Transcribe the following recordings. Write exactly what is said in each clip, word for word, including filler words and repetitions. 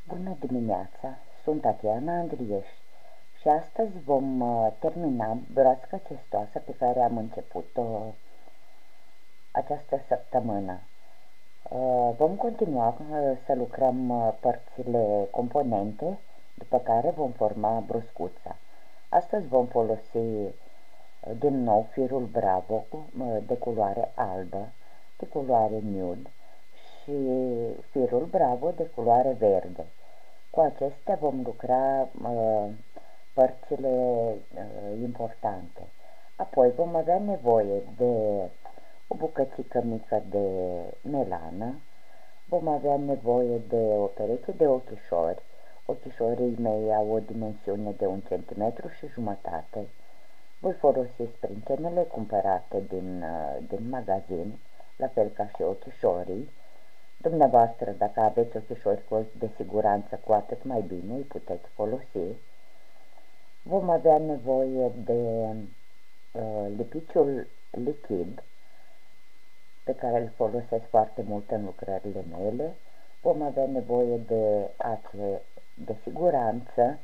Bună dimineața, sunt Tatiana Andrieș și astăzi vom uh, termina broasca cestoasă pe care am început-o această săptămână. Uh, vom continua uh, să lucrăm uh, părțile componente, după care vom forma broscuța. Astăzi vom folosi uh, din nou firul Bravo uh, de culoare albă, de culoare nude și firul Bravo de culoare verde. Cu acestea vom lucra uh, părțile uh, importante. Apoi vom avea nevoie de o bucățică mică de melană, vom avea nevoie de o pereche de ochișori. Ochișorii mei au o dimensiune de un centimetru și jumătate. Voi folosi sprincenele cumpărate din, uh, din magazin, la fel ca și ochișorii. Dumneavoastră, dacă aveți ochișori de siguranță, cu atât mai bine îi puteți folosi. Vom avea nevoie de uh, lipiciul lichid, pe care îl folosesc foarte mult în lucrările mele. Vom avea nevoie de ace de siguranță,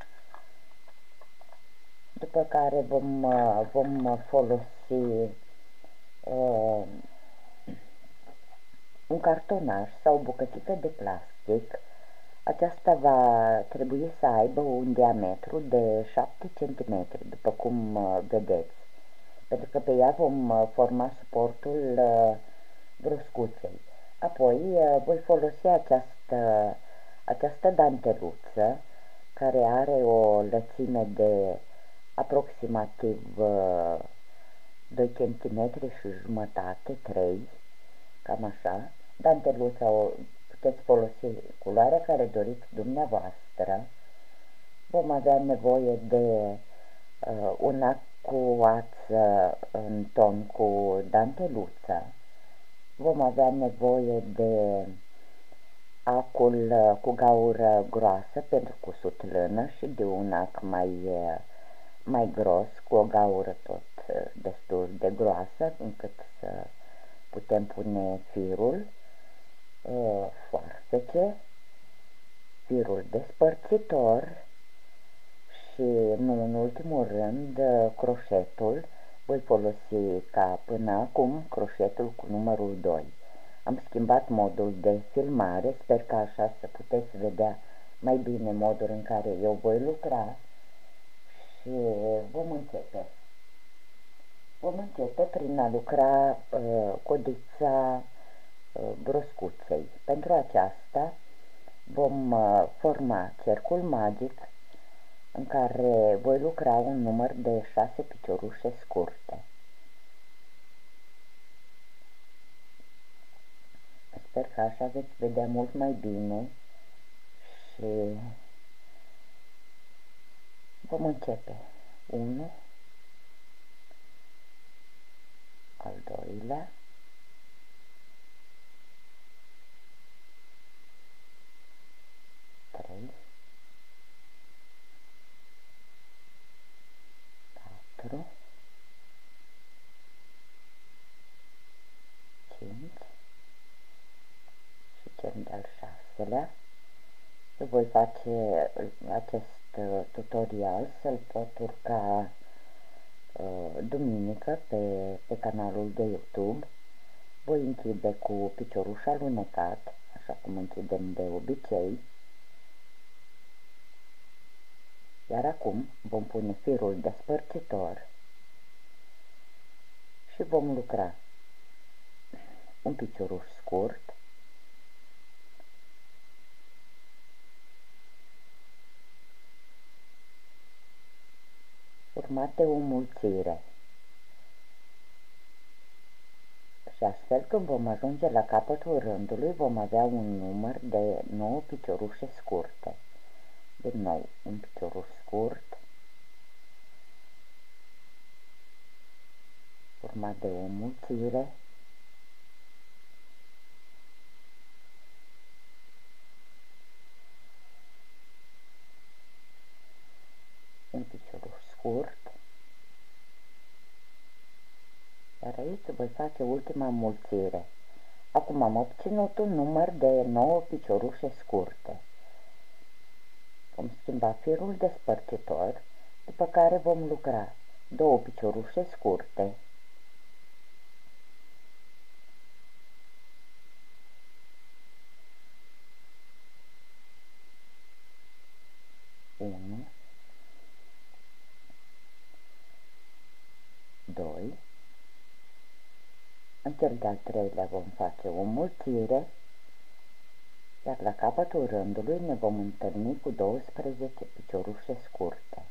după care vom, uh, vom folosi uh, un cartonaj sau o bucățică de plastic. Aceasta va trebui să aibă un diametru de șapte centimetri, după cum vedeți, pentru că pe ea vom forma suportul broscuței. Apoi voi folosi această, această danteluță, care are o lățime de aproximativ doi centimetri și jumătate, trei, cam așa. Danteluța o puteți folosi culoarea care doriți dumneavoastră. Vom avea nevoie de uh, un ac cu ață în ton cu danteluță. Vom avea nevoie de acul uh, cu gaură groasă pentru cusut lână și de un ac mai, uh, mai gros, cu o gaură tot uh, destul de groasă, încât să putem pune firul, uh, foarfece, firul despărțitor și, nu în ultimul rând, uh, croșetul. Voi folosi ca până acum croșetul cu numărul doi. Am schimbat modul de filmare, sper că așa să puteți vedea mai bine modul în care eu voi lucra și vom începe. Vom începe prin a lucra uh, codița uh, broscuței. Pentru aceasta vom uh, forma cercul magic în care voi lucra un număr de șase piciorușe scurte. Sper că așa veți vedea mult mai bine și vom începe. unu, al doilea, trei, patru, cinci și cel de-al șaselea. Eu voi face acest tutorial să-l pot urca duminică pe, pe canalul de YouTube. Voi închide cu picioruș alunecat, așa cum închidem de obicei. Iar acum vom pune firul despărțitor și vom lucra un picioruș scurt, urmat de o mulțire. Și astfel, când vom ajunge la capătul rândului, vom avea un număr de nouă piciorușe scurte. Din nou, un picioruș scurt, urmat de o mulțire, un picioruș scurt, iar aici voi face ultima mulțire. Acum am obținut un număr de nouă piciorușe scurte. Vom schimba firul despărțitor, după care vom lucra două piciorușe scurte. unu, doi, în cel de-al treilea vom face o mulțire, iar la capătul rândului ne vom întâlni cu douăsprezece piciorușe scurte.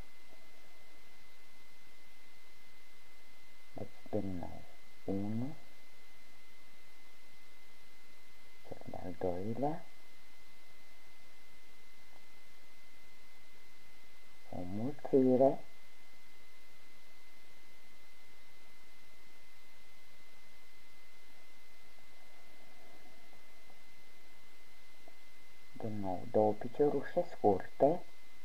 Deci, din nou, unu, cel de-al doilea, o mulțire, din nou două piciorușe scurte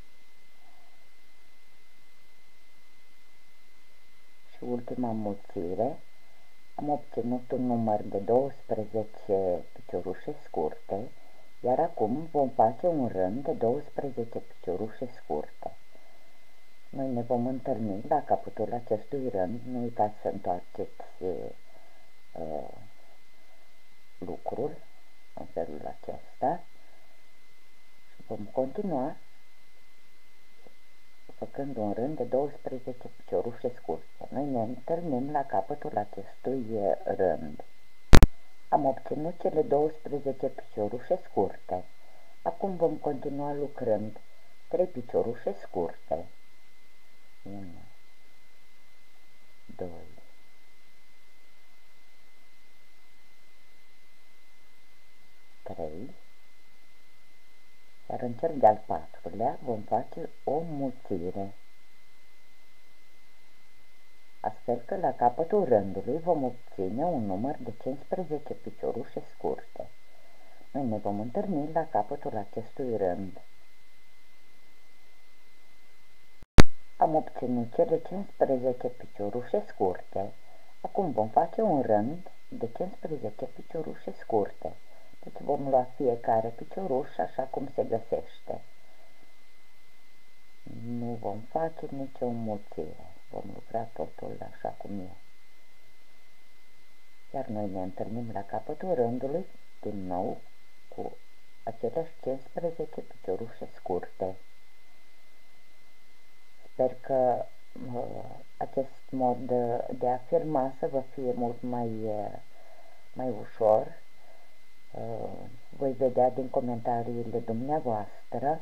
și ultima mulțire. Am obținut un număr de douăsprezece piciorușe scurte, iar acum vom face un rând de douăsprezece piciorușe scurte. Noi ne vom întâlni la capătul acestui rând. Nu uitați să întoarceți uh, lucrul în felul acesta și vom continua făcând un rând de douăsprezece piciorușe scurte. Noi ne întâlnim la capătul acestui rând. Am obținut cele douăsprezece piciorușe scurte. Acum vom continua lucrând trei piciorușe scurte. unu, doi, trei, iar în cel de-al patrulea vom face o mulțire, astfel că la capătul rândului vom obține un număr de cincisprezece piciorușe scurte. Noi ne vom întâlni la capătul acestui rând. Am obținut cele cincisprezece piciorușe scurte. Acum vom face un rând de cincisprezece piciorușe scurte. Deci vom lua fiecare picioruș așa cum se găsește. Nu vom face nicio mulțire. Vom lucra totul așa cum e. Iar noi ne întâlnim la capătul rândului din nou cu aceleași cincisprezece piciorușe scurte. Sper că uh, acest mod de, de a filma să vă fie mult mai, uh, mai ușor. Uh, voi vedea din comentariile dumneavoastră.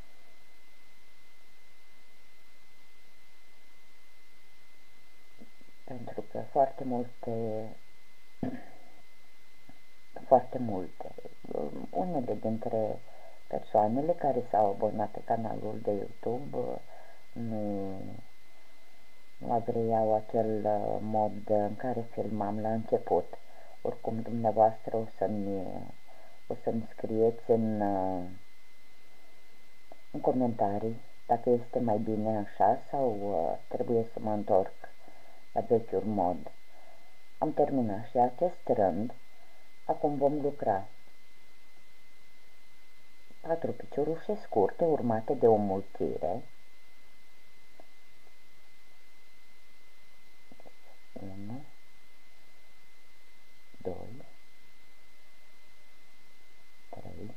Pentru că foarte multe, foarte multe, unele dintre persoanele care s-au abonat pe canalul de YouTube nu, nu agreau acel mod în care filmam la început. Oricum, dumneavoastră o să-mi o să-mi scrieți în, în comentarii dacă este mai bine așa sau trebuie să mă întorc la vechiul mod. Am terminat și acest rând. Acum vom lucra patru piciorușe scurte urmate de o mulțire. unu, doi, trei,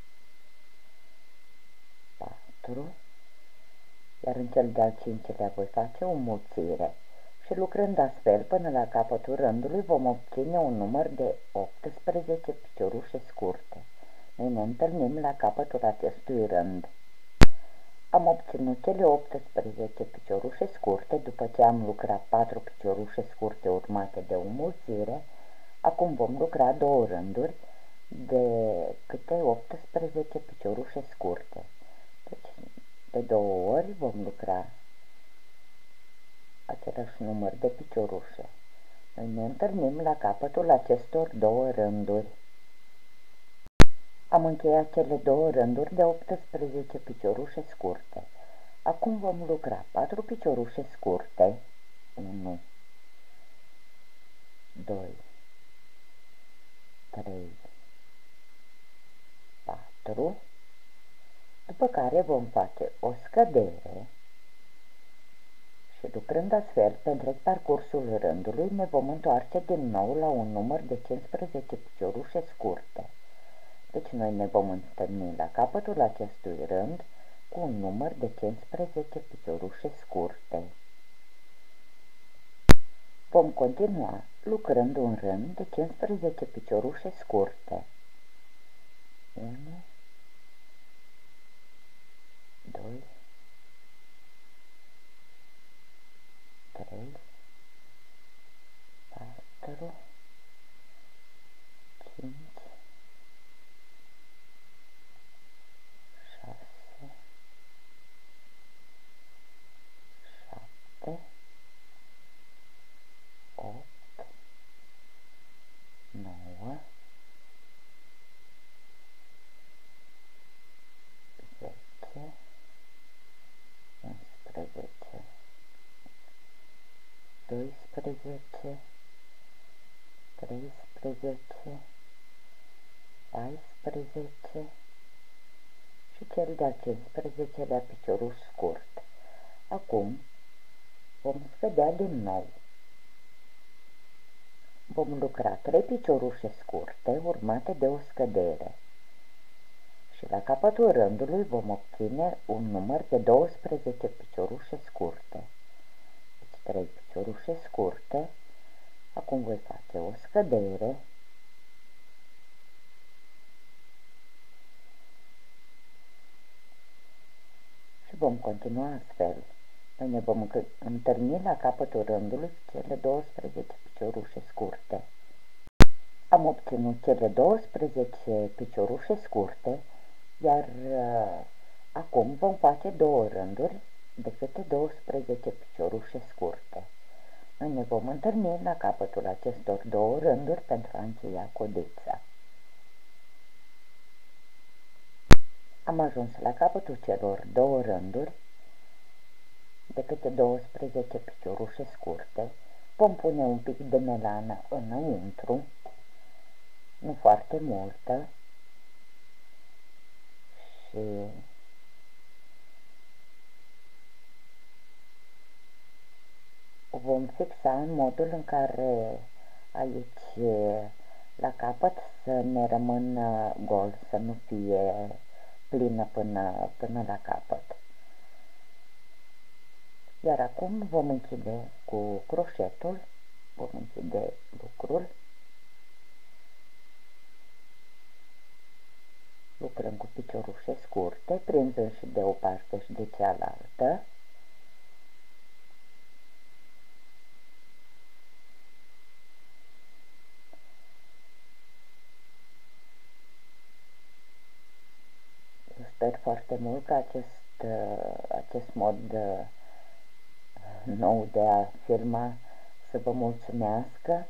patru, iar în cel de-al cincilea voi face o mulțire. Și lucrând astfel până la capătul rândului vom obține un număr de optsprezece piciorușe scurte. Noi ne întâlnim la capătul acestui rând. Am obținut cele optsprezece piciorușe scurte după ce am lucrat patru piciorușe scurte urmate de o mulțire. Acum vom lucra două rânduri de câte optsprezece piciorușe scurte. Deci de două ori vom lucra același număr de piciorușe. Noi ne întâlnim la capătul acestor două rânduri. Am încheiat cele două rânduri de optsprezece piciorușe scurte. Acum vom lucra patru piciorușe scurte. unu, doi, trei, patru. După care vom face o scădere și lucrând astfel pe întreg parcursul rândului ne vom întoarce din nou la un număr de cincisprezece piciorușe scurte. Deci noi ne vom întâlni la capătul acestui rând cu un număr de cincisprezece piciorușe scurte. Vom continua lucrând un rând de cincisprezece piciorușe scurte. unu, doi, trei, patru, cinci, șase, șapte, opt, nouă, zece, unsprezece, doisprezece, treisprezece, paisprezece și cel de-al cincisprezecelea picioruș scurt. Acum vom scădea din nou. Vom lucra trei piciorușe scurte urmate de o scădere și la capătul rândului vom obține un număr de douăsprezece piciorușe scurte. Deci trei piciorușe scurte. Acum voi face o scădere și vom continua astfel. Noi ne vom întâlni la capătul rândului cu cele douăsprezece piciorușe scurte. Am obținut cele douăsprezece piciorușe scurte, iar uh, acum vom face două rânduri de câte douăsprezece piciorușe scurte. Noi ne vom întâlni la capătul acestor două rânduri pentru a încheia codița. Am ajuns la capătul celor două rânduri de câte douăsprezece piciorușe scurte. Vom pune un pic de melană înăuntru, nu foarte multă, și o vom fixa în modul în care aici la capăt să ne rămână gol, să nu fie plină până, până la capăt. Iar acum vom închide cu croșetul, vom închide lucrul, lucrăm cu piciorușe scurte, prinzând și de o parte și de cealaltă. Eu sper foarte mult că acest, acest mod nou de a filma să vă mulțumească,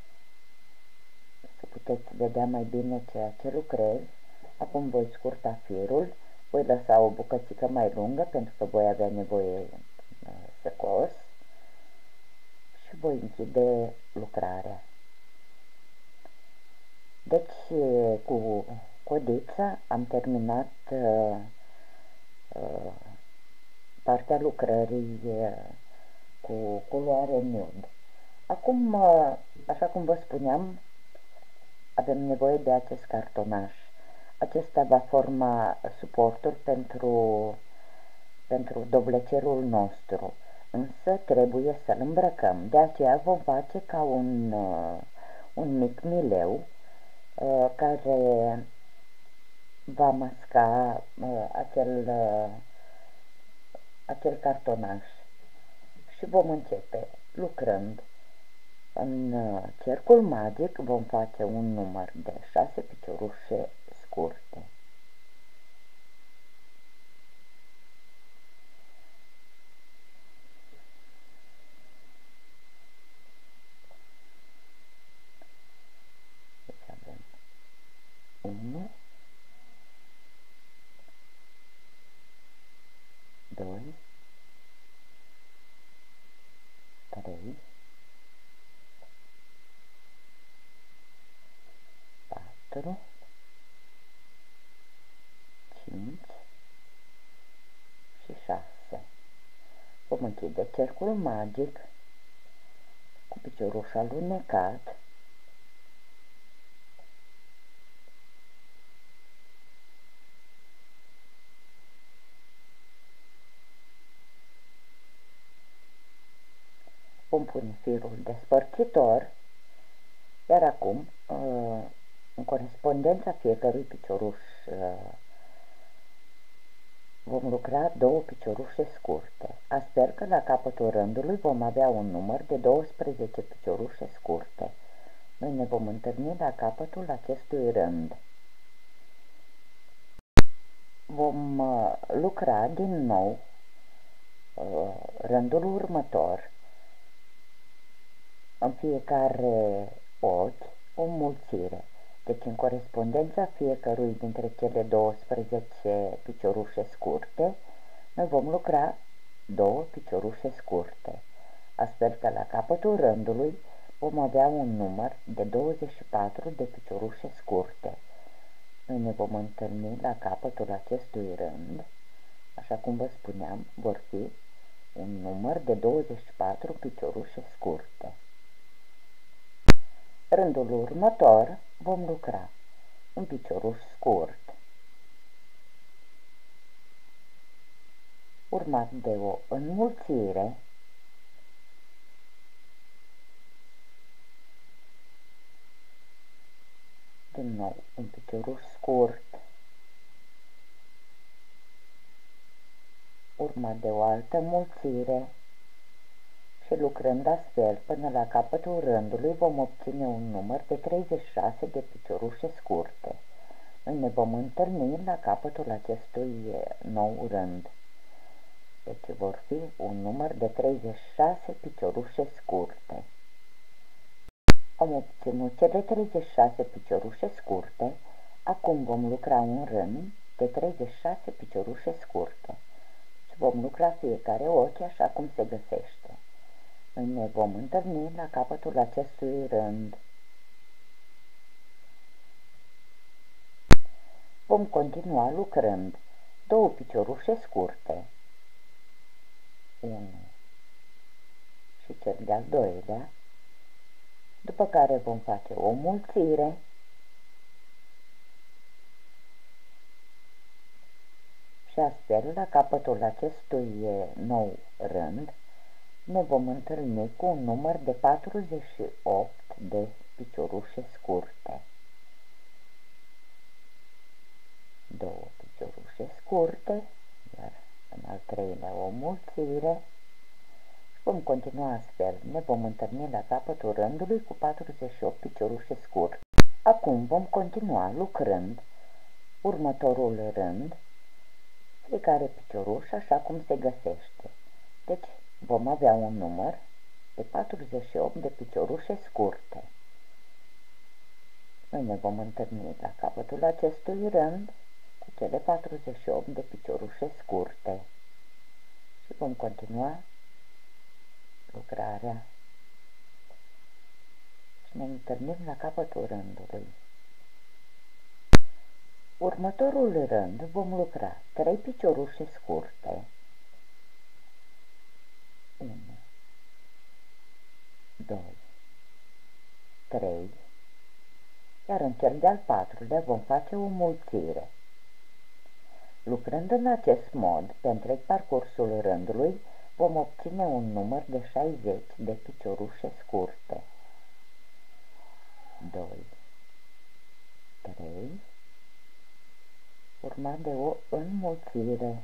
să puteți vedea mai bine ceea ce lucrez. Acum voi scurta firul, voi lăsa o bucățică mai lungă pentru că voi avea nevoie să cos și voi închide lucrarea. Deci cu codița am terminat uh, uh, partea lucrării uh, cu culoare nude. Acum, uh, așa cum vă spuneam, avem nevoie de acest cartonaș. Acesta va forma suportul pentru, pentru doblecerul nostru, însă trebuie să-l îmbrăcăm. De aceea vom face ca un, uh, un mic mileu uh, care va masca uh, acel, uh, acel cartonaș. Și vom începe lucrând. În uh, cercul magic vom face un număr de șase piciorușe scurte. Deci avem unu, doi, trei, patru, cinci, vom închide cercul magic cu picioruș alunecat. Vom pune firul despărțitor, iar acum, în corespondența fiecărui picioruș, vom lucra două piciorușe scurte, astfel că la capătul rândului vom avea un număr de douăsprezece piciorușe scurte. Noi ne vom întâlni la capătul acestui rând. Vom lucra din nou rândul următor. În fiecare ochi o mulțire. Deci în corespondența fiecărui dintre cele douăsprezece piciorușe scurte, noi vom lucra două piciorușe scurte, astfel că la capătul rândului vom avea un număr de douăzeci și patru de piciorușe scurte. Noi ne vom întâlni la capătul acestui rând, așa cum vă spuneam, vor fi un număr de douăzeci și patru piciorușe scurte. Rândul următor vom lucra un picioruș scurt, urmat de o înmulțire, din nou un picioruș scurt, urmat de o altă înmulțire și lucrând astfel până la capătul rândului vom obține un număr de treizeci și șase de piciorușe scurte. Noi ne vom întâlni la capătul acestui nou rând. Deci vor fi un număr de treizeci și șase piciorușe scurte. Am obținut cele treizeci și șase piciorușe scurte, acum vom lucra un rând de treizeci și șase piciorușe scurte. Și vom lucra fiecare ochi așa cum se găsește. Noi ne vom întâlni la capătul acestui rând. Vom continua lucrând două piciorușe scurte, unu și cel de-al doilea, după care vom face o mulțire și astfel la capătul acestui nou rând ne vom întâlni cu un număr de patruzeci și opt de piciorușe scurte. Două piciorușe scurte, iar în al treilea o mulțire. Și vom continua astfel. Ne vom întâlni la capătul rândului cu patruzeci și opt piciorușe scurte. Acum vom continua lucrând următorul rând, fiecare picioruș așa cum se găsește. Deci vom avea un număr de patruzeci și opt de piciorușe scurte. Noi ne vom întâlni la capătul acestui rând cu cele patruzeci și opt de piciorușe scurte și vom continua lucrarea și ne întâlnim la capătul rândului. Următorul rând vom lucra trei piciorușe scurte, unu, doi, trei, iar în cel de-al patrulea vom face o mulțire. Lucrând în acest mod, pe întreg parcursul rândului, vom obține un număr de șaizeci de piciorușe scurte. doi, trei, urmat de o înmulțire.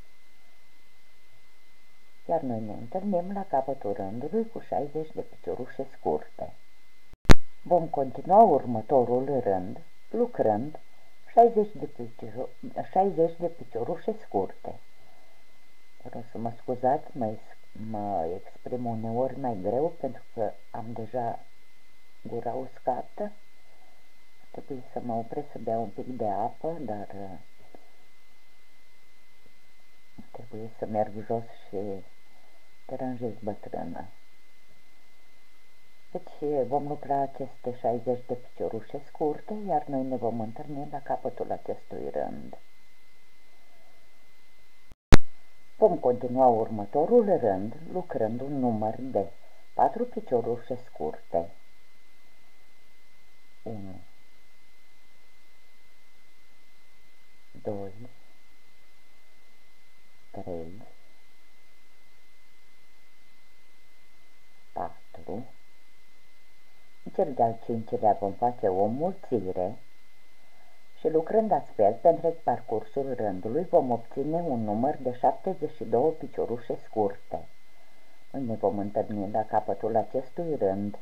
Iar noi ne întâlnim la capătul rândului cu șaizeci de piciorușe scurte. Vom continua următorul rând, lucrând șaizeci de, picior, șaizeci de piciorușe scurte. Vreau să mă scuzați, mă, mă exprim uneori mai greu pentru că am deja gura uscată. Trebuie să mă opresc să bea un pic de apă, dar trebuie să merg jos și deranjez bătrână. Deci vom lucra aceste șaizeci de piciorușe scurte, iar noi ne vom întâlni la capătul acestui rând. Vom continua următorul rând lucrând un număr de patru piciorușe scurte. unu, doi, trei, patru. În cel de-al cincilea vom face o mulțire și lucrând astfel pe întreg parcursul rândului vom obține un număr de șaptezeci și două piciorușe scurte. Noi ne vom întâlni la capătul acestui rând.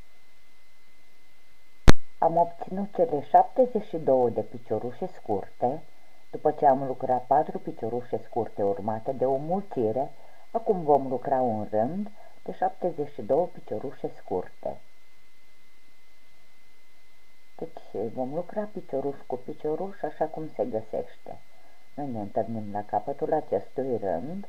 Am obținut cele șaptezeci și două de piciorușe scurte. După ce am lucrat patru piciorușe scurte urmate de o mulțire, acum vom lucra un rând de șaptezeci și două piciorușe scurte. Deci vom lucra picioruș cu picioruș așa cum se găsește. Noi ne întâlnim la capătul acestui rând,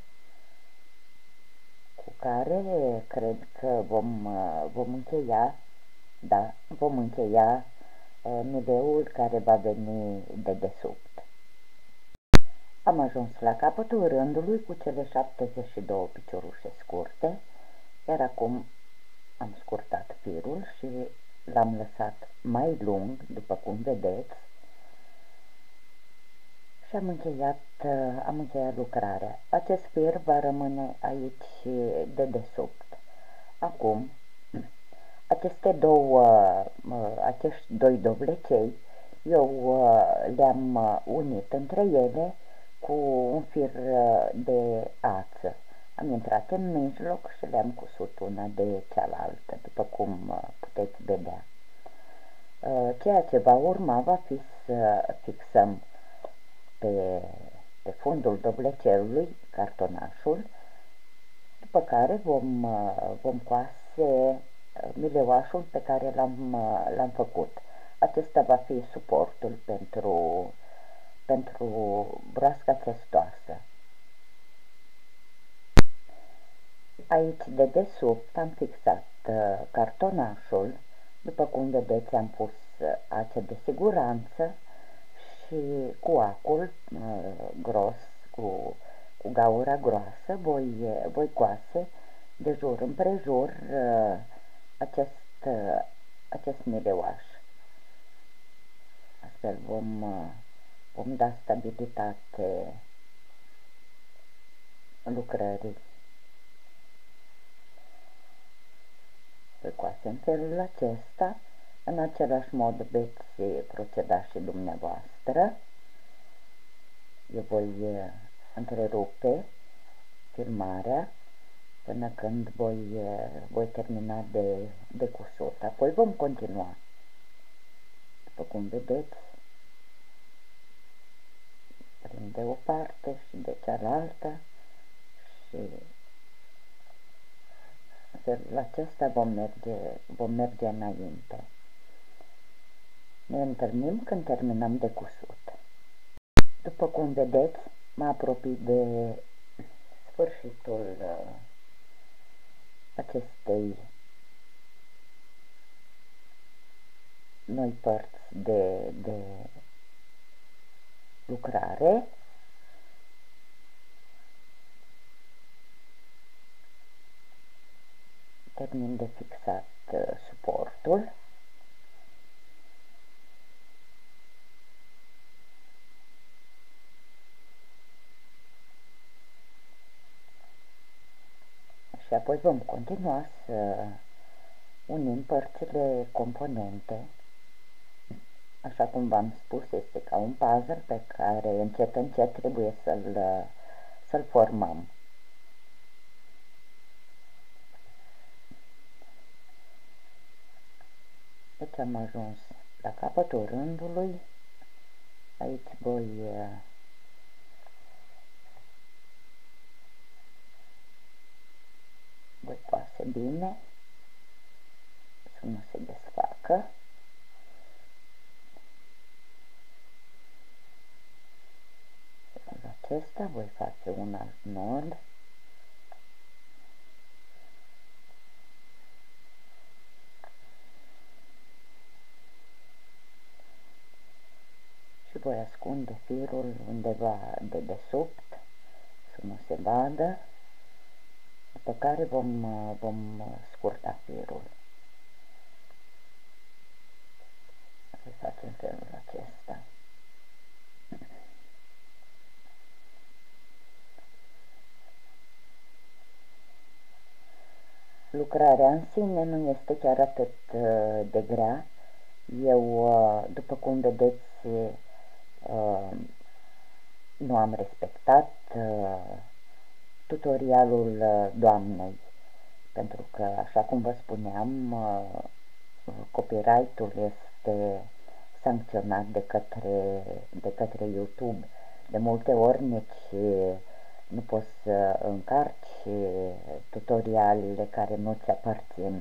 cu care cred că vom, vom încheia, da, vom încheia nivelul care va veni de desubt. Am ajuns la capătul rândului cu cele șaptezeci și două piciorușe scurte, iar acum am scurtat firul și l-am lăsat mai lung, după cum vedeți, și am încheiat, am încheiat lucrarea. Acest fir va rămâne aici de desubt. Acum, aceste două, acești doi dovlecei, eu le-am unit între ele cu un fir de ață. Am intrat în mijloc și le-am cusut una de cealaltă, după cum puteți vedea. Ceea ce va urma va fi să fixăm pe, pe fundul dovlecelului cartonașul, după care vom, vom coase mileuașul pe care l-am l-am făcut. Acesta va fi suportul pentru, pentru broasca testoasă. Aici de desubt am fixat uh, cartonașul, după cum vedeți am pus uh, ace de siguranță și cu acul uh, gros, cu, cu gaura groasă, voi, uh, voi coase de jur împrejur uh, acest, uh, acest mileuaș. Astfel vom, uh, vom da stabilitate lucrării. Coase în felul acesta, în același mod veți proceda și dumneavoastră. Eu voi întrerupe filmarea până când voi, voi termina de, de cusut. Apoi vom continua. După cum vedeți, prin de o parte și de cealaltă și în felul acesta vom merge, vom merge înainte. Ne întâlnim când terminăm de cusut. După cum vedeți, mă apropii de sfârșitul acestei noi părți de, de lucrare. Termin de fixat uh, suportul. Și apoi vom continua să unim părțile componente. Așa cum v-am spus, este ca un puzzle pe care încet încet trebuie să-l să-l formăm. Deci am ajuns la capătul rândului. Aici voi voi coase bine să nu se desfacă. În acesta voi face un alt nod. Și voi ascunde firul undeva de desubt, să nu se vadă, după care vom, vom scurta firul. Să facem felul acesta. Lucrarea în sine nu este chiar atât de grea. Eu, după cum vedeți, nu am respectat tutorialul doamnei, pentru că, așa cum vă spuneam, copyright-ul este sancționat de către, de către YouTube. De multe ori nici nu poți să încarci tutorialele care nu ți aparțin.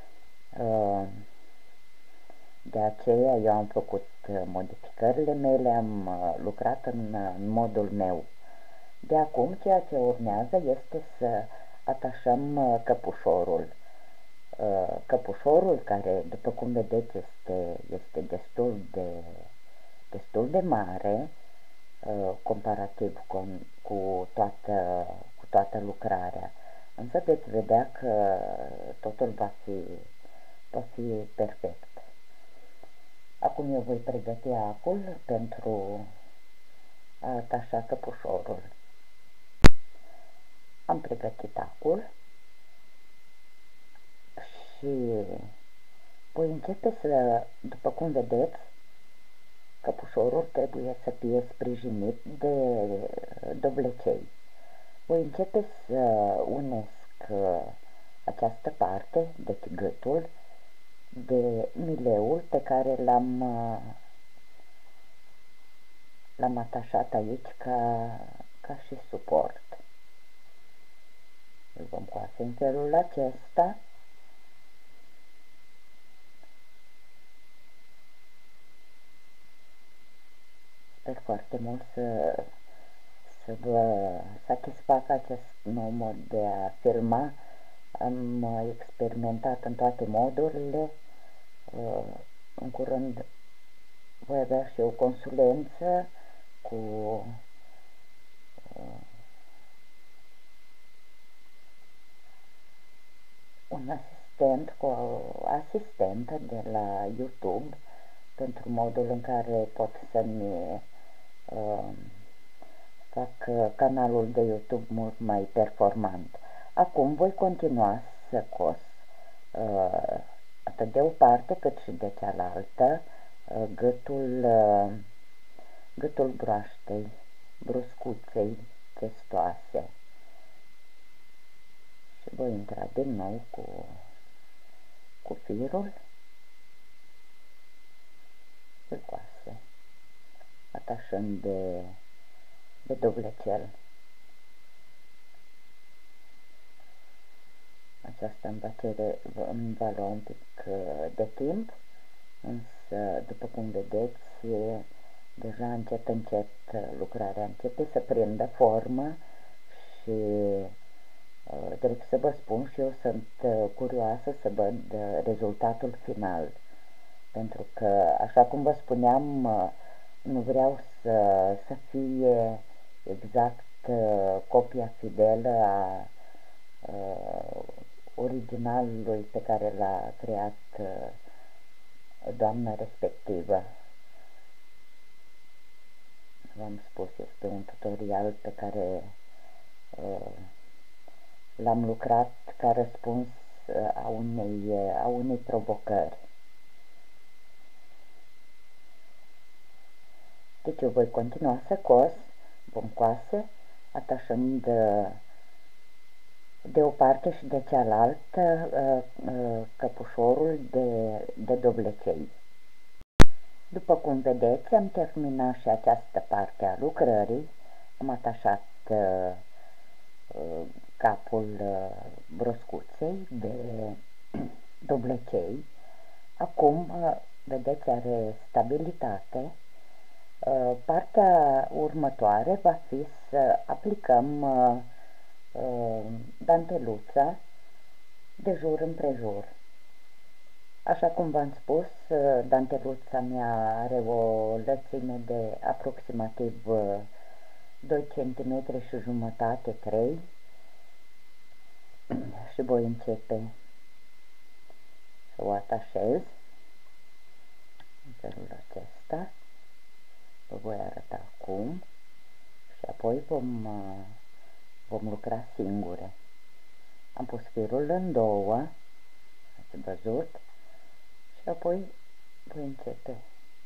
De aceea eu am făcut modificările mele, am lucrat în, în modul meu. De acum, ceea ce urmează este să atașăm căpușorul. Căpușorul, care, după cum vedeți, este, este destul, de, destul de mare, comparativ cu, cu, toată, cu toată lucrarea. Însă veți vedea că totul va fi, va fi perfect. Acum eu voi pregăti acul pentru a atașa căpușorul. Am pregătit acul și voi începe să, după cum vedeți, căpușorul trebuie să fie sprijinit de dovlecei. Voi începe să unesc această parte, deci gâtul, de mileul pe care l-am l-am atașat aici ca, ca și suport. Îl vom coase în felul acesta. Sper foarte mult să, să vă satisfacă acest nou mod de a filma. Am experimentat în toate modurile. În curând voi avea și o consulență cu un asistent, cu o asistentă de la YouTube, pentru modul în care pot să-mi uh, fac canalul de YouTube mult mai performant. Acum voi continua să cos uh, atât de o parte cât și de cealaltă uh, gâtul, uh, gâtul broaștei, bruscuței testoase. Și voi intra din nou cu, cu firul, îl coase, atașând de, de dovlecel. Aceasta îmi va, cere, îmi va lua un pic de timp, însă, după cum vedeți, deja încet, încet lucrarea începe să prindă formă și trebuie să vă spun și eu sunt curioasă să văd rezultatul final, pentru că, așa cum vă spuneam, nu vreau să, să fie exact copia fidelă a originalului pe care l-a creat doamna respectivă. V-am spus, este un tutorial pe care l-am lucrat ca răspuns a unei, a unei provocări. Deci eu voi continua să cos, vom coase, atașând de o parte și de cealaltă căpușorul de, de dovlecei. După cum vedeți, am terminat și această parte a lucrării, am atașat capul broscuței de dovlecei. Acum, vedeți, are stabilitate. Partea următoare va fi să aplicăm danteluța de jur împrejur. Așa cum v-am spus, danteluța mea are o lățime de aproximativ doi centimetri și jumătate, trei, și voi începe să o atașez în felul acesta. Vă voi arăta cum și apoi vom, vom lucra singure. Am pus firul în două, ați văzut, și apoi voi începe.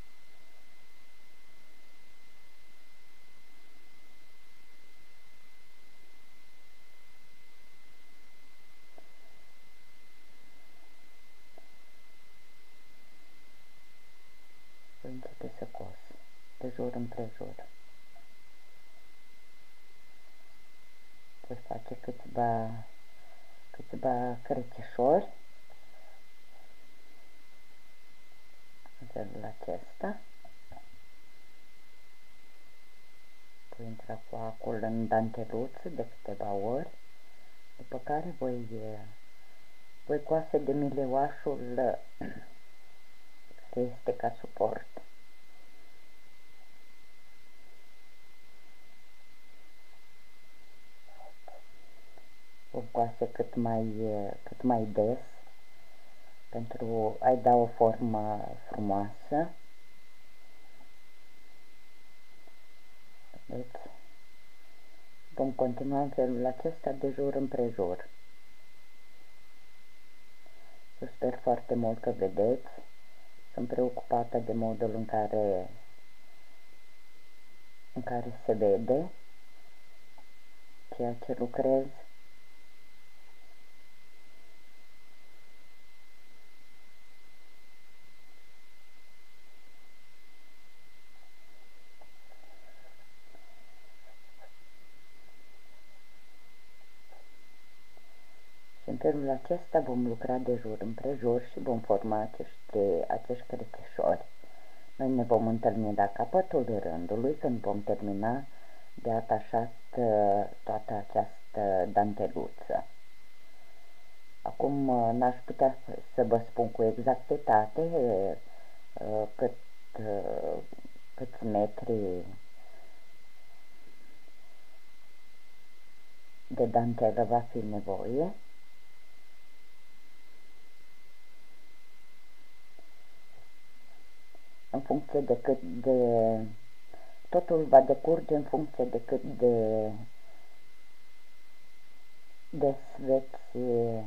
Voi începe să cos de jur împrejur. Voi face câțiva, câțiva crăcișori în felul acesta. Voi intra cu acul în danteluță de câteva ori, după care voi, voi coase de mileuașul care este ca suport. Vom coase cât mai, cât mai des pentru a-i da o formă frumoasă. Deci, vom continua în felul acesta de jur împrejur. Eu sper foarte mult că vedeți. Sunt preocupată de modul în care, în care se vede ceea ce lucrez. Și în felul acesta vom lucra de jur împrejur și vom forma acești, acești crăcișori. Noi ne vom întâlni la capătul rândului când vom termina de atașat toată această danteluță. Acum n-aș putea să vă spun cu exactitate cât, câți metri de dantelă va fi nevoie. În funcție de cât de... Totul va decurge în funcție de cât de des veți,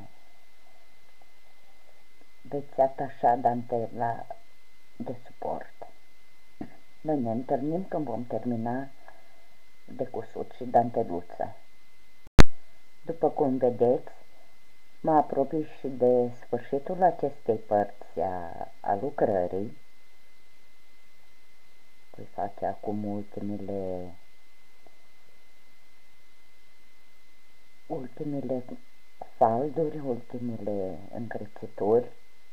veți atașa dantela de suport. Noi ne întâlnim când vom termina de cusut și danteluța. După cum vedeți, mă apropii și de sfârșitul acestei părți a, a lucrării. Voi face acum ultimele, ultimele falduri, ultimele încrețituri.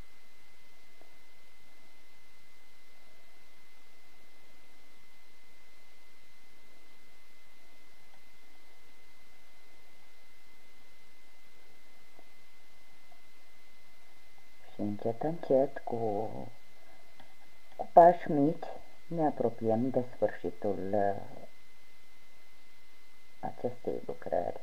Și încet, încet, cu, cu pași mici, ne apropiem de sfârșitul acestei lucrări.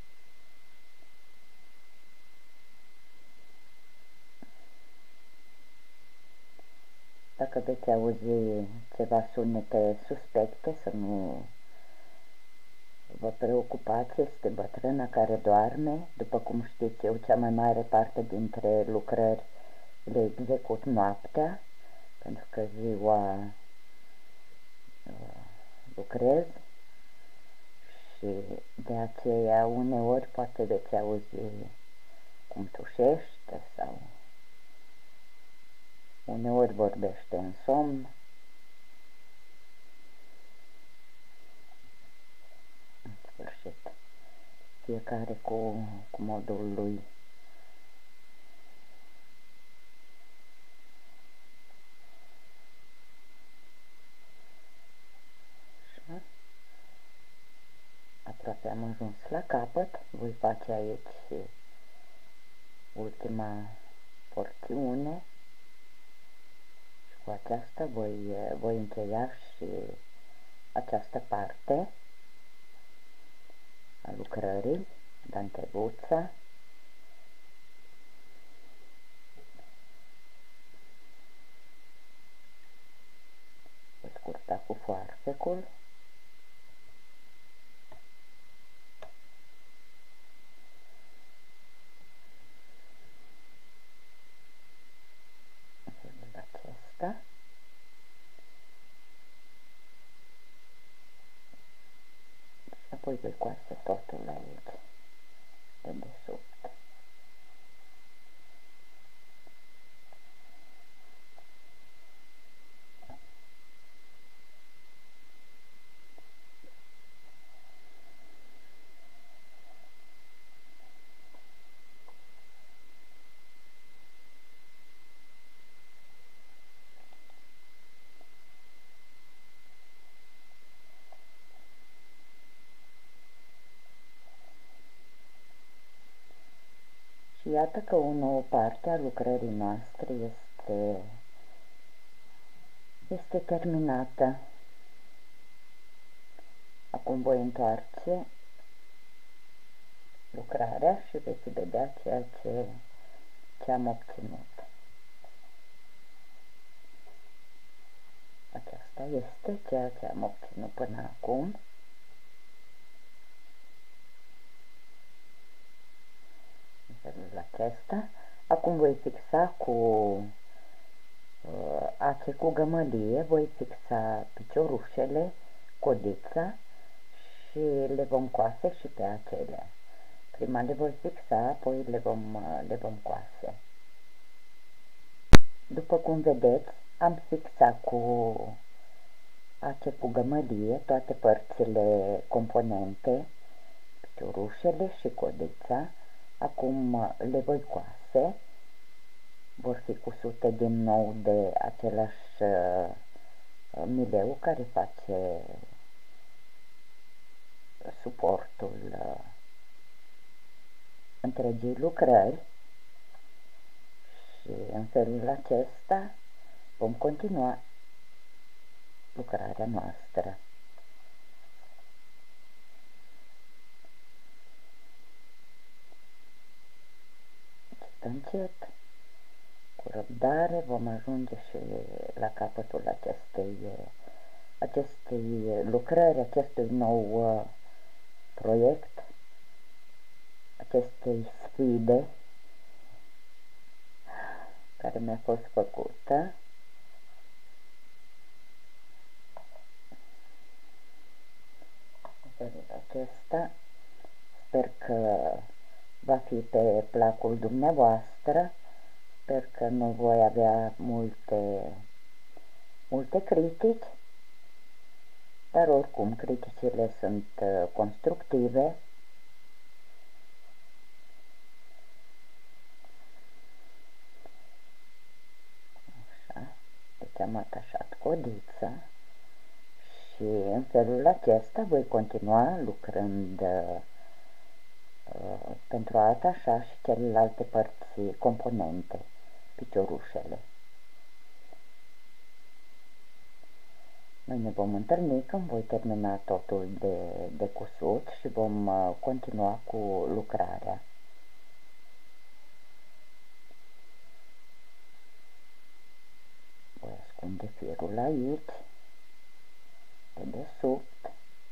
Dacă veți auzi ceva sunete suspecte, să nu vă preocupați, este bătrâna care doarme. După cum știți, eu cea mai mare parte dintre lucrări le execut noaptea, pentru că ziua lucrez și de aceea uneori poate veți auzi cum tușește sau uneori vorbește în somn. În sfârșit, fiecare cu, cu modul lui. Aproape am ajuns la capăt. Voi face aici ultima porțiune și cu aceasta voi, voi încheia și această parte. a lucrării, danteluța, voi scurta cu foarfecul, în felul acesta. Și apoi voi coase totul aici, de desubt. Și iată că o nouă parte a lucrării noastre este, este terminată. Acum voi întoarce lucrarea și veți vedea ceea ce, ce am obținut. Aceasta este ceea ce am obținut până acum. În felul acesta. Acum voi fixa cu uh, ace cu gămălie, voi fixa piciorușele, codița și le vom coase și pe acelea. Prima le voi fixa, apoi le vom, uh, le vom coase. După cum vedeți, am fixat cu ace cu gămălie toate părțile componente, piciorușele și codița. Acum le voi coase, vor fi cusute din nou de același uh, mileu care face suportul uh, întregii lucrări și în felul acesta vom continua lucrarea noastră. Încet, cu răbdare, vom ajunge și la capătul acestei, acestei lucrări, acestui nou uh, proiect, acestei sfide care mi-a fost făcută. În felul acesta, sper că va fi pe placul dumneavoastră, sper că nu voi avea multe, multe critici, dar oricum criticile sunt constructive. Așa, deci am atașat codița și în felul acesta voi continua lucrând pentru a atașa și celelalte părți componente, piciorușele. Noi ne vom întâlni când voi termina totul de, de cusut și vom continua cu lucrarea. Voi ascunde firul aici, de desubt.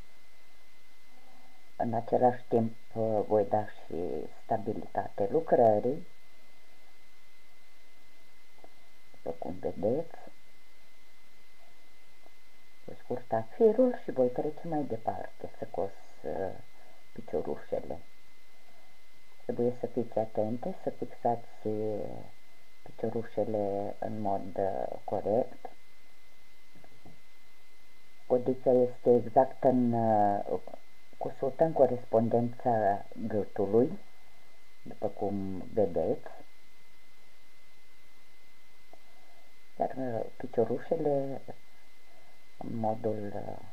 În același timp voi da și stabilitate lucrării, după cum vedeți. Voi scurta firul și voi trece mai departe să cos uh, piciorușele. Trebuie să fiți atente, să fixați piciorușele în mod uh, corect. Codița este exact în uh, cusută în corespondența gâtului, după cum vedeți, iar piciorușele în modul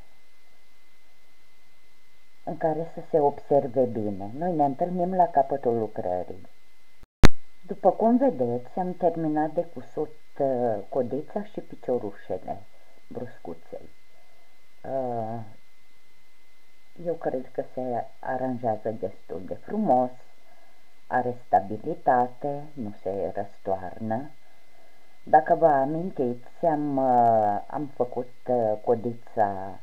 în care să se observe bine. Noi ne întâlnim la capătul lucrării. După cum vedeți, am terminat de cusut codița și piciorușele bruscuței. Eu cred că se aranjează aranjează destul de frumos, are stabilitate, nu se răstoarnă. Dacă vă amintiți, am, am făcut codița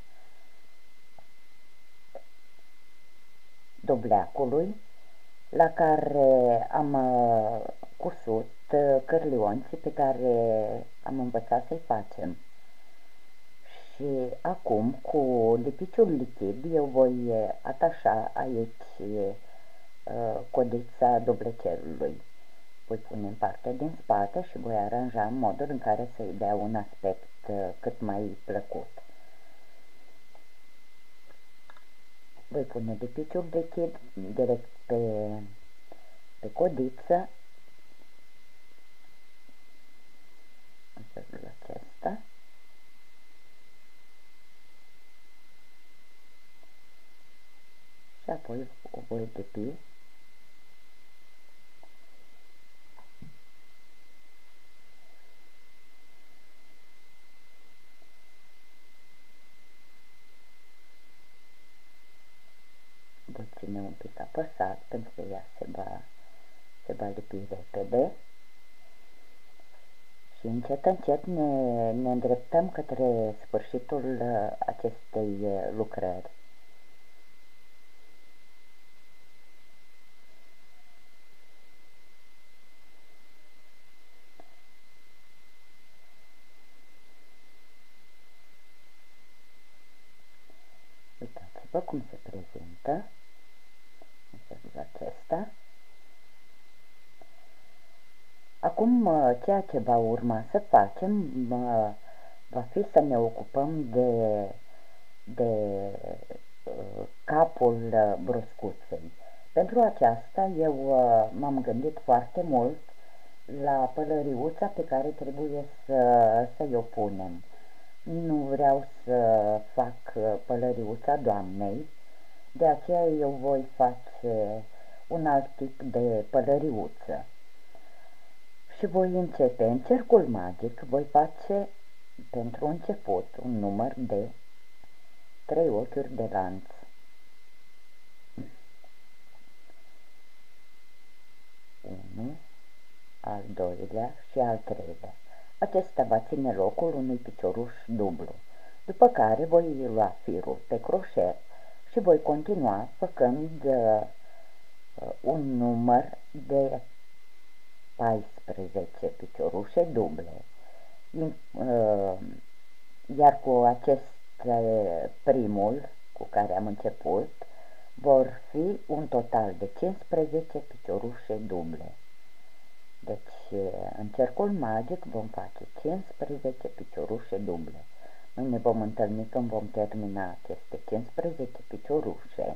dubleacului, la care am cusut cârlionții pe care am învățat să-i facem. Și acum, cu lipiciul lichid, eu voi atașa aici codița dublecelului. Voi pune în partea din spate și voi aranja în modul în care să-i dea un aspect cât mai plăcut. Voi pune lipiciul lichid direct pe, pe codiță, în felul acesta. Și apoi o voi lipi. Voi ține un pic apăsat pentru că ea se va, se va lipi repede. Și încet, încet ne, ne îndreptăm către sfârșitul acestei lucrări. Uitați-vă cum se prezintă în felul acesta. Acum, ceea ce va urma să facem va fi să ne ocupăm de, de capul broscuței. Pentru aceasta eu m-am gândit foarte mult la pălăriuța pe care trebuie să, să-i o punem. Nu vreau să fac pălăriuța doamnei, de aceea eu voi face un alt tip de pălăriuță. Și voi începe în cercul magic, voi face pentru început un număr de trei ochiuri de lanț. unu, al doilea și al treilea. Acesta va ține locul unui picioruș dublu, după care voi lua firul pe croșet și voi continua făcând uh, un număr de paisprezece piciorușe duble. Uh, iar cu acest primul cu care am început vor fi un total de cincisprezece piciorușe duble. Deci, în cercul magic vom face cincisprezece piciorușe duble. Noi ne vom întâlni când vom termina aceste cincisprezece piciorușe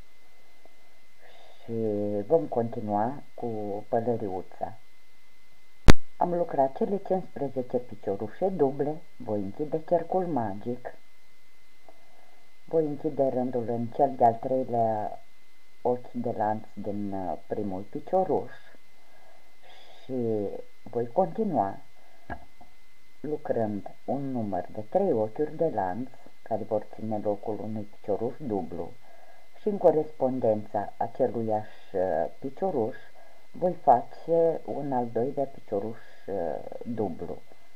și vom continua cu pălăriuța. Am lucrat cele cincisprezece piciorușe duble, voi închide cercul magic, voi închide rândul în cel de-al treilea ochi de lanț din primul picioruș și voi continua lucrând un număr de trei ochiuri de lanț care vor ține locul unui picioruș dublu și în corespondența aceluiași picioruș voi face un al doilea picioruș dublu.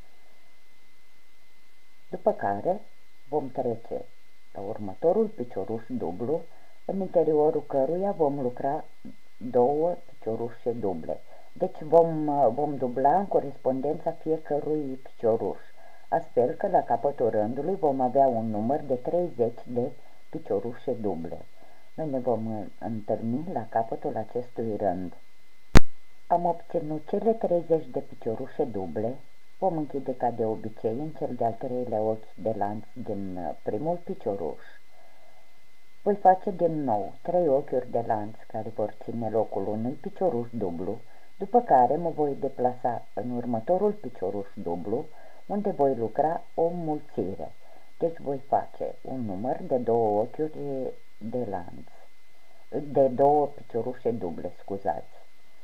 După care vom trece la următorul picioruș dublu, în interiorul căruia vom lucra două piciorușe duble. Deci vom, vom dubla în corespondența fiecărui picioruș, astfel că la capătul rândului vom avea un număr de treizeci de piciorușe duble. Noi ne vom întâlni la capătul acestui rând. Am obținut cele treizeci de piciorușe duble, vom închide ca de obicei în cel de-al treilea ochi de lanț din primul picioruș. Voi face din nou trei ochiuri de lanț care vor ține locul unui picioruș dublu, după care mă voi deplasa în următorul picioruș dublu, unde voi lucra o mulțire. Deci voi face un număr de două ochiuri de lanț, de două piciorușe duble, scuzați.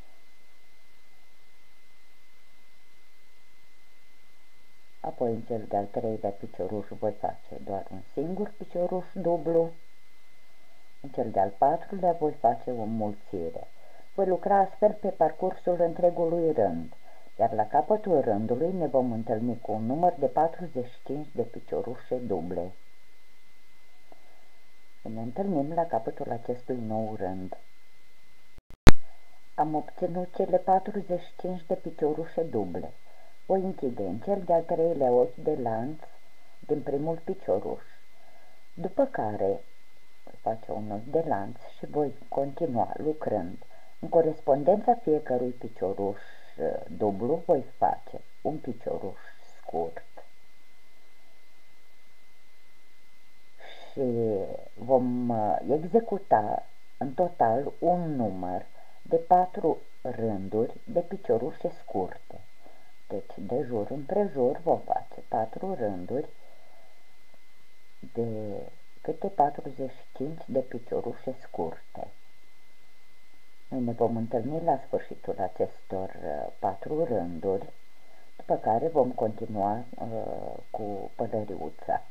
Apoi în cel de-al treilea picioruș voi face doar un singur picioruș dublu În cel de-al patrulea voi face o înmulțire. Voi lucra astfel pe parcursul întregului rând, iar la capătul rândului ne vom întâlni cu un număr de patruzeci și cinci de piciorușe duble. Ne întâlnim la capătul acestui nou rând. Am obținut cele patruzeci și cinci de piciorușe duble. Voi închide în cel de-al treilea ochi de lanț din primul picioruș, după care voi face un ochi de lanț și voi continua lucrând. În corespondența fiecărui picioruș dublu voi face un picioruș scurt și vom executa în total un număr de patru rânduri de piciorușe scurte. Deci de jur împrejur vom face patru rânduri de câte patruzeci și cinci de piciorușe scurte. Noi ne vom întâlni la sfârșitul acestor patru rânduri, după care vom continua uh, cu pălăriuța.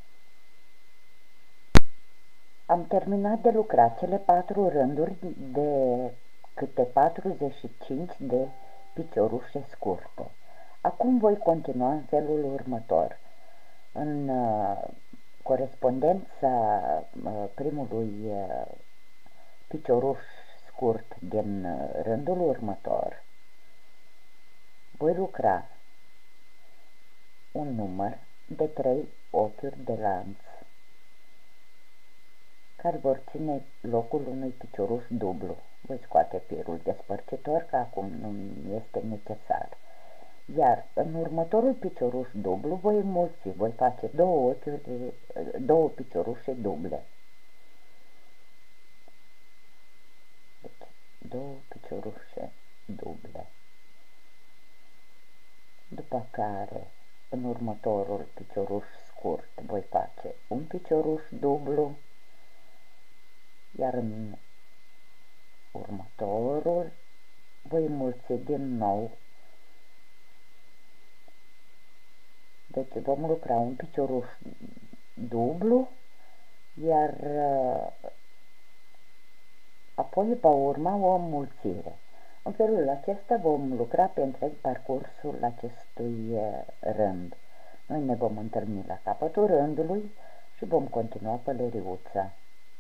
Am terminat de lucrat cele patru rânduri de câte patruzeci și cinci de piciorușe scurte. Acum voi continua în felul următor. În uh, corespondența uh, primului uh, picioruș scurt din uh, rândul următor, voi lucra un număr de trei ochiuri de lanț care vor ține locul unui picioruș dublu. Voi scoate firul despărțitor, că acum nu este necesar. Iar în următorul picioruș dublu voi înmulți, voi face două ochiuri, două piciorușe duble. Deci, două piciorușe duble. După care, în următorul picioruș scurt, voi face un picioruș dublu, iar în următorul voi înmulți din nou. Deci vom lucra un picioruș dublu, iar apoi va urma o înmulțire. În felul acesta vom lucra pe întreg parcursul acestui rând. Noi ne vom întâlni la capătul rândului și vom continua pălăriuța.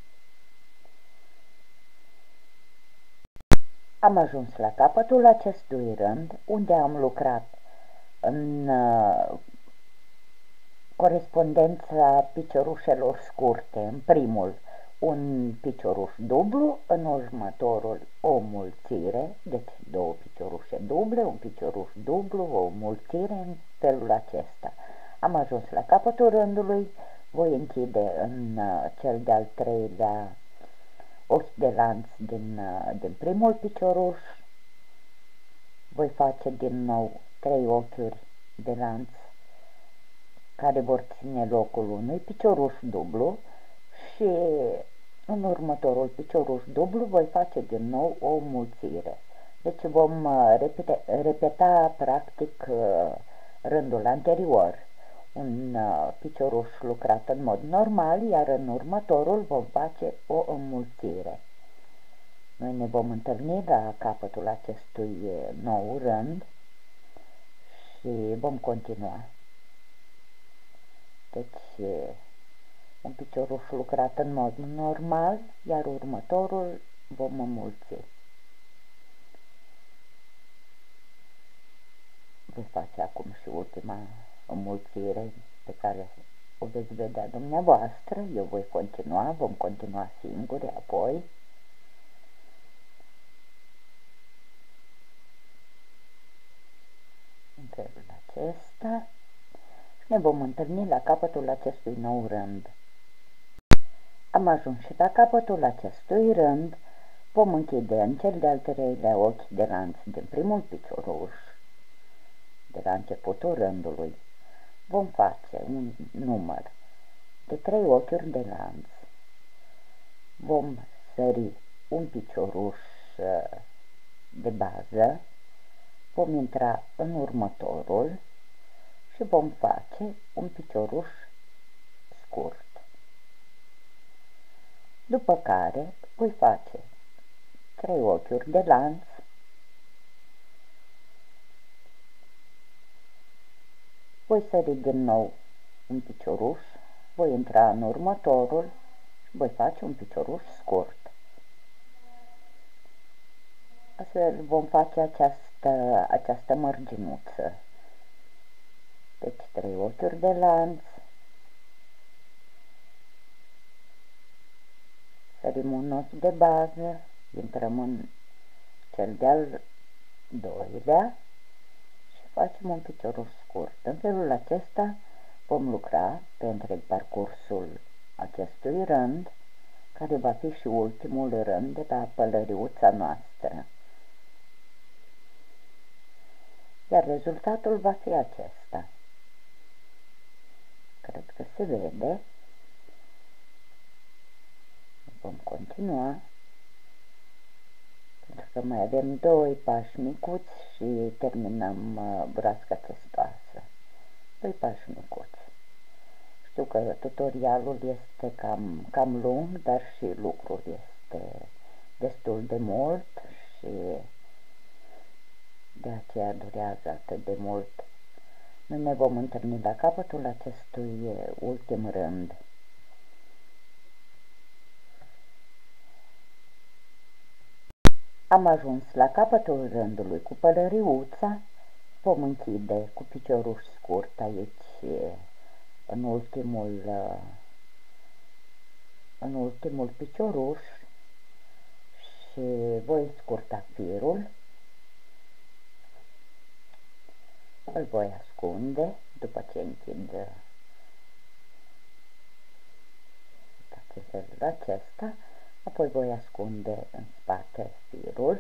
Am ajuns la capătul acestui rând, unde am lucrat în uh, corespondența piciorușelor scurte. În primul un picioruș dublu, în următorul o mulțire, deci două piciorușe duble, un picioruș dublu, o mulțire, în felul acesta. Am ajuns la capătul rândului, voi închide în uh, cel de-al treilea ochi de lanț din, din primul picioruș, voi face din nou trei ochiuri de lanț care vor ține locul unui picioruș dublu și în următorul picioruș dublu voi face din nou o mulțire. Deci vom repeta, repeta practic rândul anterior. Un uh, picioruș lucrat în mod normal, iar în următorul vom face o înmulțire. Noi ne vom întâlni la capătul acestui nou rând și vom continua. Deci, un picioruș lucrat în mod normal, iar următorul vom înmulți. Voi face acum și ultima înmulțire pe care o veți vedea dumneavoastră. Eu voi continua, vom continua singuri apoi. În felul acesta ne vom întâlni la capătul acestui nou rând. Am ajuns și la capătul acestui rând, vom închide în cel de-al treilea ochi de lanț din primul picioruș, de la începutul rândului. Vom face un număr de trei ochiuri de lanț. Vom sări un picioruș de bază, vom intra în următorul și vom face un picioruș scurt. După care voi face trei ochiuri de lanț, voi sări din nou un picioruș, voi intra în următorul și voi face un picioruș scurt. Astfel vom face această, această mărginuță. Deci trei ochiuri de lanț, sărim un ochi de bază, intrăm în cel de-al doilea și facem un picioruș scurt. În felul acesta vom lucra pe întreg parcursul acestui rând, care va fi și ultimul rând de la pălăriuța noastră. Iar rezultatul va fi acesta. Cred că se vede. Vom continua, pentru că mai avem doi pași micuți și terminăm broasca testoasă. Doi pași micuți. Știu că tutorialul este cam, cam lung, dar și lucrul este destul de mult și de aceea durează atât de mult. Noi ne vom întâlni la capătul acestui ultim rând. Am ajuns la capătul rândului cu pălăriuța, vom închide cu picioruș scurt aici în ultimul, în ultimul picioruș și voi scurta firul, îl voi ascunde după ce închid pe felul acesta. Apoi voi ascunde în spate firul.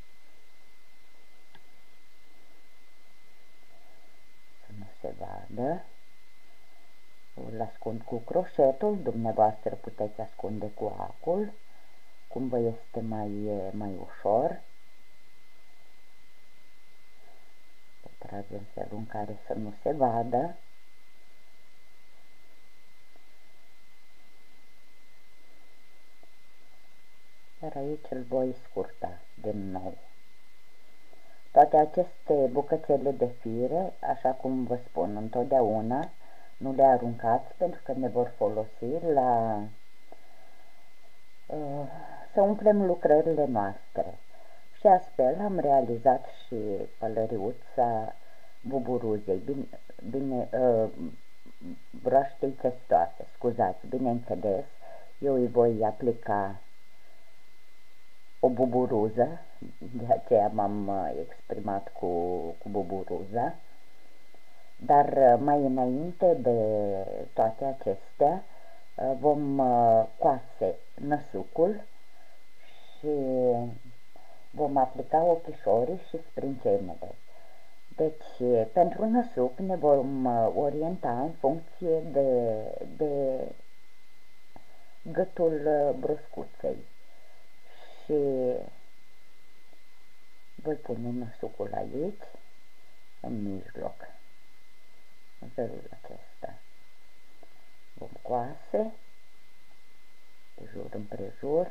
Să nu se vadă. Îl ascund cu croșetul. Dumneavoastră puteți ascunde cu acul, cum vă este mai, mai ușor. Îl trag în felul în care să nu se vadă. Iar aici îl voi scurta din nou. Toate aceste bucățele de fire, așa cum vă spun întotdeauna, nu le aruncați pentru că ne vor folosi la uh, să umplem lucrările noastre. Și astfel am realizat și pălăriuța buburuzei, bine, bine uh, broaștei testoase, scuzați, bineînțeles, eu îi voi aplica o buburuză, de aceea m-am exprimat cu, cu buburuza, dar mai înainte de toate acestea vom coase năsucul și vom aplica ochișorii și sprâncenele. Deci, pentru năsuc ne vom orienta în funcție de, de gâtul broscuței. Și voi pune năsucul aici, în mijloc, în felul acesta. Vom coase de jur împrejur.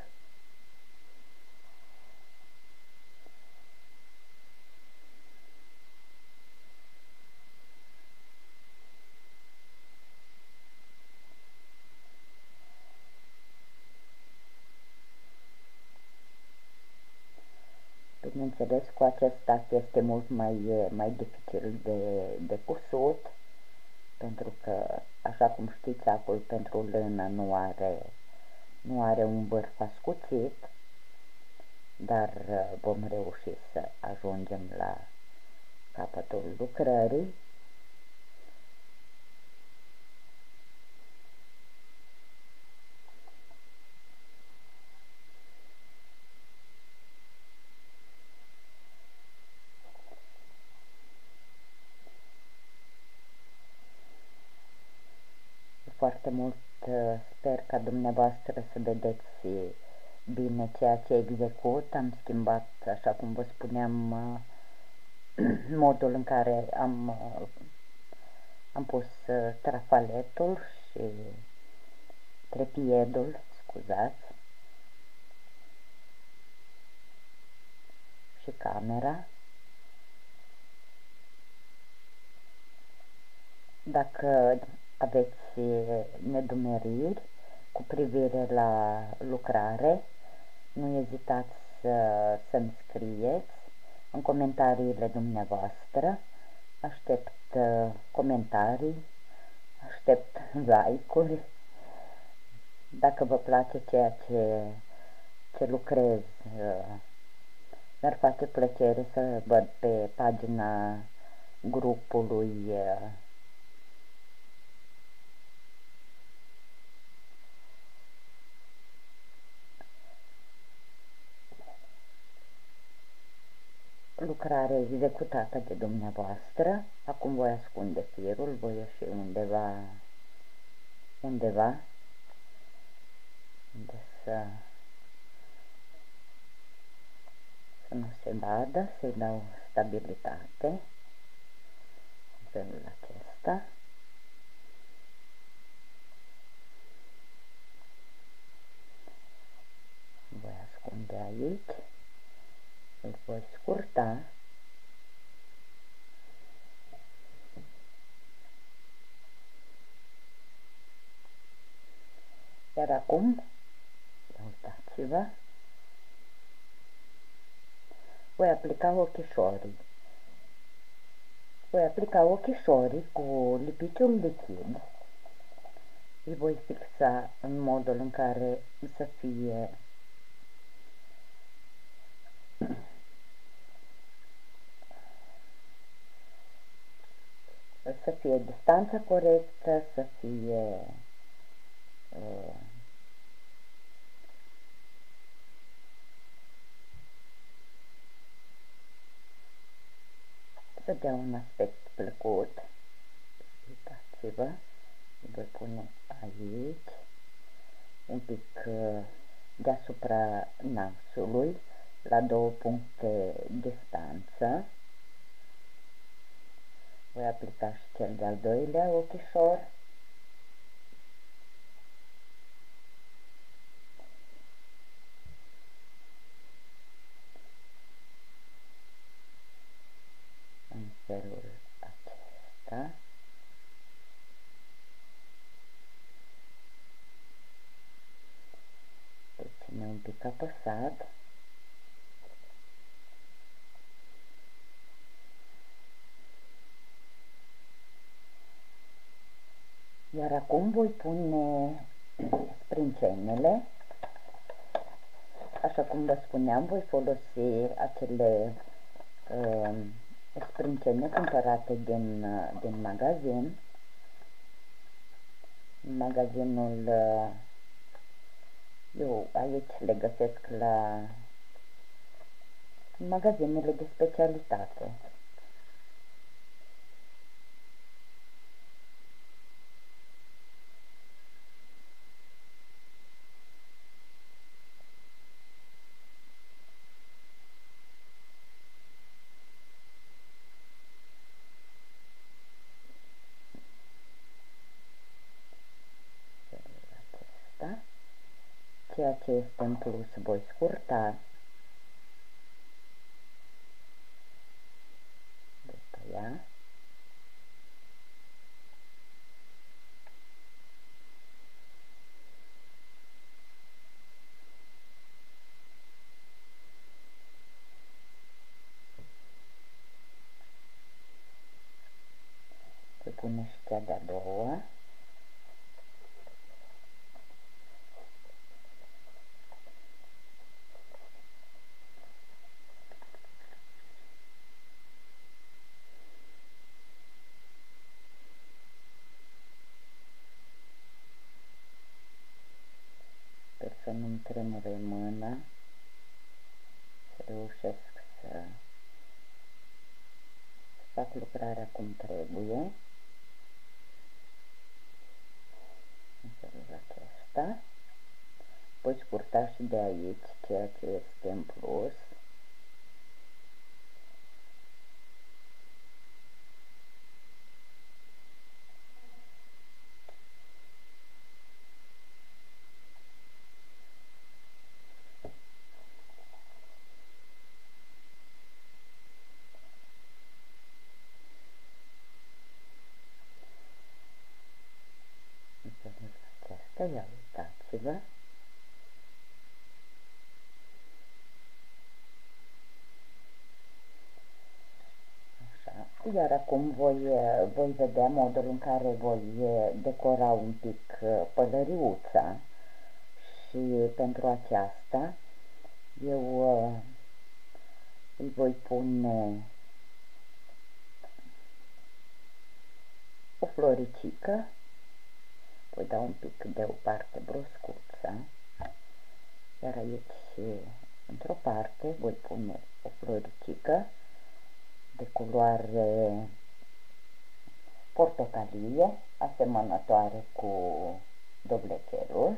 Bineînțeles, cu acest act este mult mai, mai dificil de, de cusut, pentru că, așa cum știți, acul pentru lână nu are, nu are un vârf ascuțit, dar vom reuși să ajungem la capătul lucrării. Foarte mult sper ca dumneavoastră să vedeți bine ceea ce execut. Am schimbat, așa cum vă spuneam, modul în care am, am pus trafaletul și trepiedul, scuzați. camera. Dacă aveți nedumeriri cu privire la lucrare, nu ezitați să, să-mi scrieți în comentariile dumneavoastră. Aștept comentarii, aștept like-uri. Dacă vă place ceea ce, ce lucrez, mi-ar face plăcere să văd pe pagina grupului lucrare executată de dumneavoastră. Acum voi ascunde firul, voi ieși undeva, undeva, unde să, să nu se vadă, să-i dau stabilitate, în felul acesta. Voi ascunde aici, îl voi scurta. Iar acum, uitați-vă, voi aplica ochișorii. Voi aplica ochișorii cu lipiciul lichid. Îi voi fixa în modul în care să fie să fie distanța corectă, să fie uh, să dea un aspect plăcut. Uitați-vă, voi pune aici, un pic uh, deasupra nasului, la două puncte distanță. Voi aplica și cel de-al doilea ochișor. În felul acesta. Voi ține un pic apăsat. Iar acum voi pune sprincenele. Așa cum vă spuneam, voi folosi acele uh, sprincene cumpărate din, din magazin. Magazinul, uh, eu aici le găsesc la magazinele de specialitate. Ceea ce este în plus voi scurta, voi tăia, voi pune și cea de-a doua. Să nu-mi tremure mâna, să reușesc să, să fac lucrarea cum trebuie, în felul acesta. Voi scurta și de aici ceea ce este în plus. Iar acum voi, voi vedea modul în care voi decora un pic pălăriuța și pentru aceasta eu îi voi pune o floricică, voi da un pic deoparte broscuța, iar aici într-o parte voi pune o floricică de culoare portocalie, asemănătoare cu doblețelul.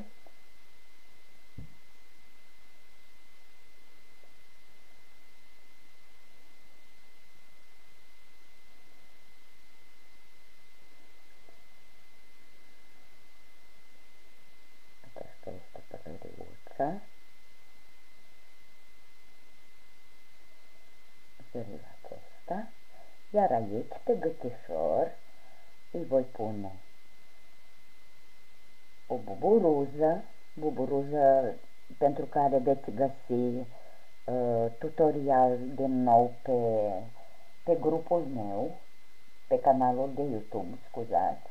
Aceasta este pălăriuța. Felul acesta. Iar aici, pe gâtișor, îi voi pune o buburuză, buburuză pentru care veți găsi uh, tutorial din nou pe, pe grupul meu, pe canalul de YouTube, scuzați.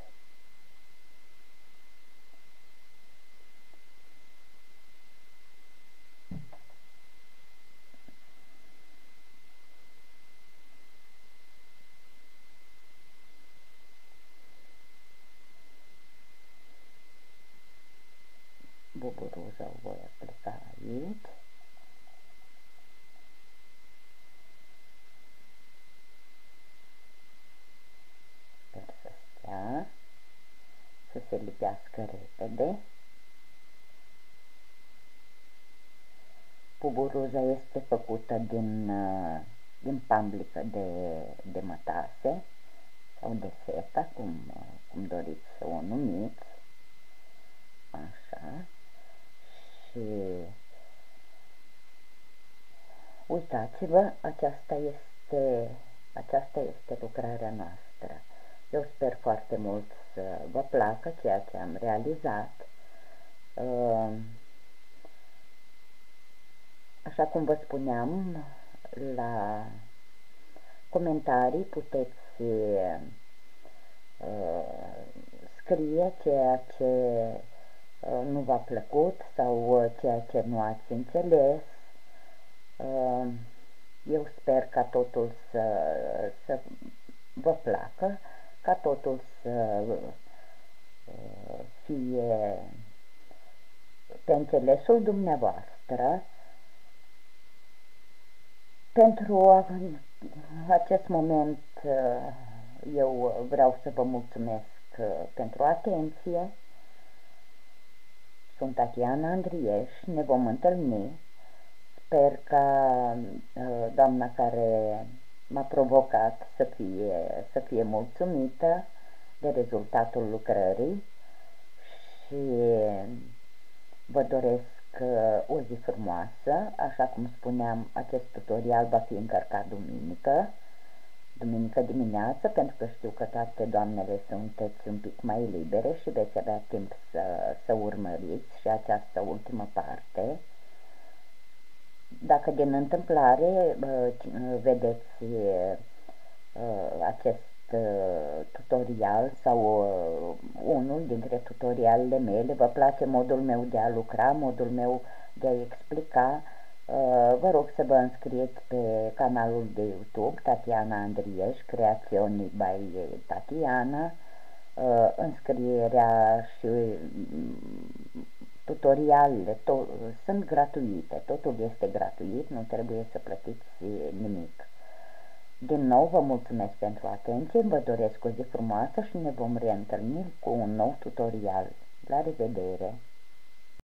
Buburuza o voi aplica aici. Sper să stea, să se lipească repede. Buburuza este făcută din, din pamblică de, de mătase sau de seta, cum, cum doriți să o numiți. Așa. Și uitați-vă, aceasta este, aceasta este lucrarea noastră. Eu sper foarte mult să vă placă ceea ce am realizat. Așa cum vă spuneam, la comentarii puteți scrie ceea ce nu v-a plăcut sau ceea ce nu ați înțeles. Eu sper ca totul să, să vă placă, ca totul să fie pe înțelesul dumneavoastră. Pentru acest moment eu vreau să vă mulțumesc pentru atenție. Sunt Tatiana Andrieș, ne vom întâlni. Sper ca doamna care m-a provocat să fie, să fie mulțumită de rezultatul lucrării și vă doresc o zi frumoasă. Așa cum spuneam, acest tutorial va fi încărcat duminică, duminică dimineață, pentru că știu că toate doamnele sunteți un pic mai libere și veți avea timp să, să urmăriți și această ultimă parte. Dacă din întâmplare vedeți acest tutorial sau unul dintre tutorialele mele, vă place modul meu de a lucra, modul meu de a explica, vă rog să vă înscrieți pe canalul de YouTube Tatiana Andrieș, Creațiuni by Tatiana. Înscrierea și tutorialele to sunt gratuite, totul este gratuit, nu trebuie să plătiți nimic. Din nou vă mulțumesc pentru atenție, vă doresc o zi frumoasă și ne vom reîntâlni cu un nou tutorial. La revedere!